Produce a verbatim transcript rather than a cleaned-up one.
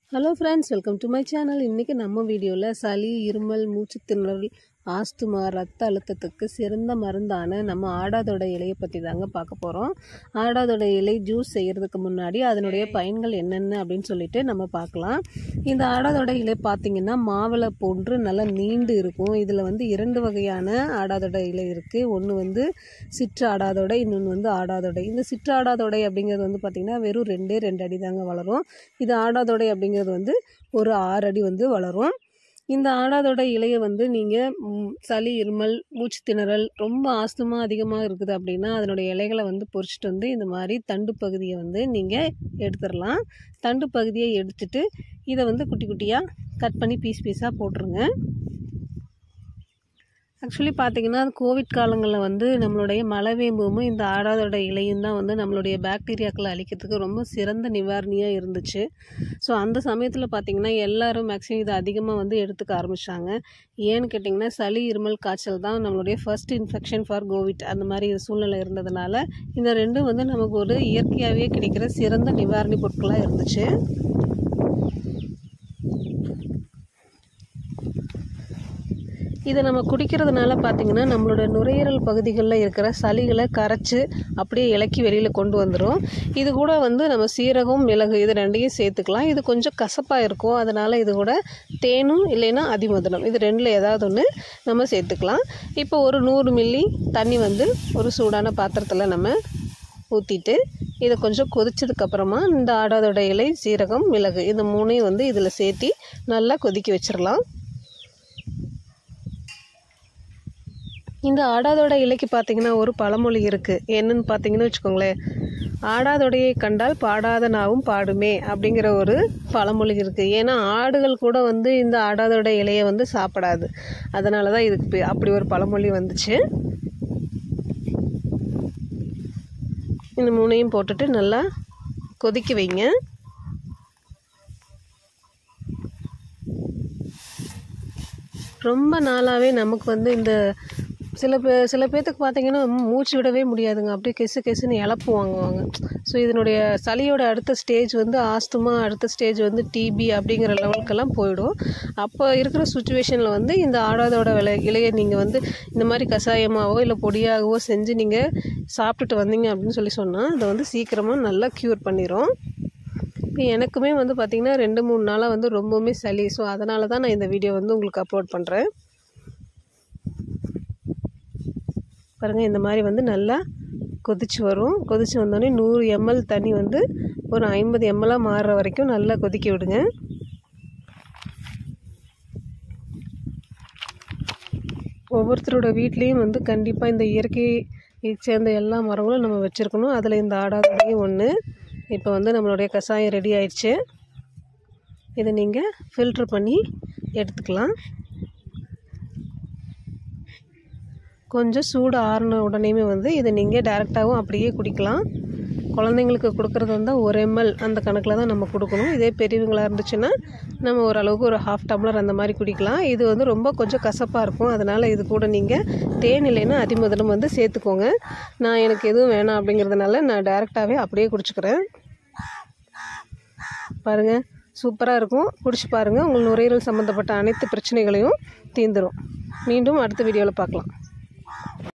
Hello friends, welcome to my channel. இன்னைக்கு நம்ம வீடியோல சளி, இருமல், மூச்சு திணறல், ஆஸ்துமா, ரத்த அழுத்தத்துக்கு சிறந்த மருந்தான நம்ம ஆடாதோட இலையை பற்றி தாங்க பார்க்க போகிறோம். ஆடாதோட இலை ஜூஸ் செய்கிறதுக்கு முன்னாடி அதனுடைய பயன்கள் என்னென்ன அப்படின்னு சொல்லிட்டு நம்ம பார்க்கலாம். இந்த ஆடாதோட இலை பார்த்திங்கன்னா மாவளை போன்று நல்லா நீண்டு இருக்கும். இதில் வந்து இரண்டு வகையான ஆடாதோட இலை இருக்குது. ஒன்று வந்து சிற்று ஆடாதோடை, இன்னொன்று வந்து ஆடாதோடை. இந்த சிற்று ஆடாதோடை அப்படிங்கிறது வந்து பார்த்திங்கன்னா வெறும் ரெண்டே ரெண்டு அடி தாங்க வளரும். இது ஆடாதோடை அப்படிங்கிறது வந்து ஒரு ஆறு அடி வந்து வளரும். இந்த ஆடாதோட இலையை வந்து நீங்கள் சளி, இருமல், மூச்சு திணறல், ரொம்ப ஆஸ்துமா அதிகமாக இருக்குது அப்படின்னா அதனுடைய இலைகளை வந்து பொறிச்சிட்டு வந்து இந்த மாதிரி தண்டு பகுதியை வந்து நீங்கள் எடுத்துடலாம். தண்டு பகுதியை எடுத்துட்டு இதை வந்து குட்டி குட்டியாக கட் பண்ணி பீஸ் பீஸாக போட்டுருங்க. ஆக்சுவலி பார்த்திங்கன்னா கோவிட் காலங்களில் வந்து நம்மளுடைய மலைவேம்பும் இந்த ஆடாதோட இலையும் தான் வந்து நம்மளுடைய பாக்டீரியாக்களை அழிக்கிறதுக்கு ரொம்ப சிறந்த நிவாரணியாக இருந்துச்சு. ஸோ அந்த சமயத்தில் பார்த்திங்கன்னா எல்லோரும் மேக்ஸிமம் இதை அதிகமாக வந்து எடுத்துக்க ஆரம்பித்தாங்க. ஏன்னு கேட்டிங்கன்னா சளி, இருமல், காய்ச்சல் தான் நம்மளுடைய ஃபர்ஸ்ட் இன்ஃபெக்ஷன் ஃபார் கோவிட் அந்த மாதிரி சூழ்நிலை இருந்ததுனால இந்த ரெண்டும் வந்து நமக்கு ஒரு இயற்கையாகவே கிடைக்கிற சிறந்த நிவாரணி பொருட்களாக இருந்துச்சு. இதை நம்ம குடிக்கிறதுனால பார்த்திங்கன்னா நம்மளோட நுரையீரல் பகுதிகளில் இருக்கிற சளிகளை கரைச்சி அப்படியே இலக்கி வெளியில் கொண்டு வந்துடும். இது கூட வந்து நம்ம சீரகம், மிளகு இது ரெண்டையும் சேர்த்துக்கலாம். இது கொஞ்சம் கசப்பாக இருக்கும், அதனால் இது கூட தேனும் இல்லைன்னா அதிமதுரம் இது ரெண்டில் ஏதாவது ஒன்று நம்ம சேர்த்துக்கலாம். இப்போ ஒரு நூறு மில்லி தண்ணி வந்து ஒரு சூடான பாத்திரத்தில் நம்ம ஊற்றிட்டு இதை கொஞ்சம் கொதிச்சதுக்கப்புறமா இந்த ஆடாதோட இலை, சீரகம், மிளகு இந்த மூணையும் வந்து இதில் சேர்த்தி நல்லா கொதிக்க வச்சிடலாம். இந்த ஆடாதோட இலைக்கு பார்த்திங்கன்னா ஒரு பழமொழி இருக்குது. என்னன்னு பார்த்தீங்கன்னு வச்சுக்கோங்களேன், ஆடாதோடையை கண்டால் பாடாத நாவும் பாடுமே அப்படிங்கிற ஒரு பழமொழி இருக்குது. ஏன்னா ஆடுகள் கூட வந்து இந்த ஆடாதோட இலையை வந்து சாப்பிடாது. அதனால தான் இதுக்கு அப்படி ஒரு பழமொழி வந்துச்சு. இந்த மூணையும் போட்டுட்டு நல்லா கொதிக்க வைங்க. ரொம்ப நாளாகவே நமக்கு வந்து இந்த சில பே சில பேர்த்துக்கு பார்த்திங்கன்னா மூச்சு விடவே முடியாதுங்க. அப்படியே கெசு கெசுன்னு இழப்பு வாங்குவாங்க. ஸோ இதனுடைய சளியோட அடுத்த ஸ்டேஜ் வந்து ஆஸ்துமா, அடுத்த ஸ்டேஜ் வந்து டிபி அப்படிங்கிற லெவலுக்கெல்லாம் போயிடும். அப்போ இருக்கிற சுச்சுவேஷனில் வந்து இந்த ஆடாதோட விலை இலையை நீங்கள் வந்து இந்த மாதிரி கஷாயமாகவோ இல்லை பொடியாகவோ செஞ்சு நீங்கள் சாப்பிட்டுட்டு வந்தீங்க அப்படின்னு சொல்லி சொன்னால் அதை வந்து சீக்கிரமாக நல்லா க்யூர் பண்ணிடும். இப்போ எனக்குமே வந்து பார்த்திங்கன்னா ரெண்டு மூணு நாளாக வந்து ரொம்பவுமே சளி. ஸோ அதனால தான் நான் இந்த வீடியோ வந்து உங்களுக்கு அப்லோட் பண்ணுறேன். பாருங்கள், இந்த மாதிரி வந்து நல்லா கொதிச்சு வரும். கொதிச்சு வந்தோடனே நூறு எம்எல் தண்ணி வந்து ஒரு ஐம்பது எம்எல்லாக மாறுற வரைக்கும் நல்லா கொதிக்க விடுங்க. ஒவ்வொருத்தரோட வீட்லேயும் வந்து கண்டிப்பாக இந்த இயற்கை சேர்ந்த எல்லா மரங்களும் நம்ம வச்சுருக்கணும். அதில் இந்த ஆடாதோடையும் ஒன்று. இப்போ வந்து நம்மளுடைய கஷாயம் ரெடி ஆயிடுச்சு. இதை நீங்கள் ஃபில்ட்ரு பண்ணி எடுத்துக்கலாம். கொஞ்சம் சூடு ஆறின உடனேயுமே வந்து இதை நீங்கள் டேரெக்டாகவும் அப்படியே குடிக்கலாம். குழந்தைங்களுக்கு கொடுக்குறது வந்தால் ஒரு எம்எல் அந்த கணக்கில் தான் நம்ம கொடுக்கணும். இதே பெரியவங்களாக இருந்துச்சுன்னா நம்ம ஓரளவுக்கு ஒரு ஹாஃப் டம்ளர் அந்த மாதிரி குடிக்கலாம். இது வந்து ரொம்ப கொஞ்சம் கசப்பாக இருக்கும். அதனால் இது கூட நீங்கள் தேன் இல்லைன்னா அதிமதுரம் வந்து சேர்த்துக்கோங்க. நான் எனக்கு எதுவும் வேணாம் அப்படிங்கிறதுனால நான் டேரெக்டாகவே அப்படியே குடிச்சுக்கிறேன். பாருங்கள், சூப்பராக இருக்கும். குடிச்சு பாருங்கள். உங்கள் நுரையீரல் சம்மந்தப்பட்ட அனைத்து பிரச்சனைகளையும் தீர்ந்துடும். மீண்டும் அடுத்த வீடியோவில் பார்க்கலாம்.